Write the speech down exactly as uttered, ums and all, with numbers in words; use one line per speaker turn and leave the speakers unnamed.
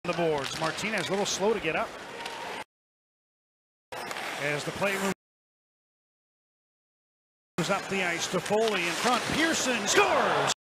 the boards. Martinez a little slow to get up. As the play moves up the ice to Foley in front. Pearson scores!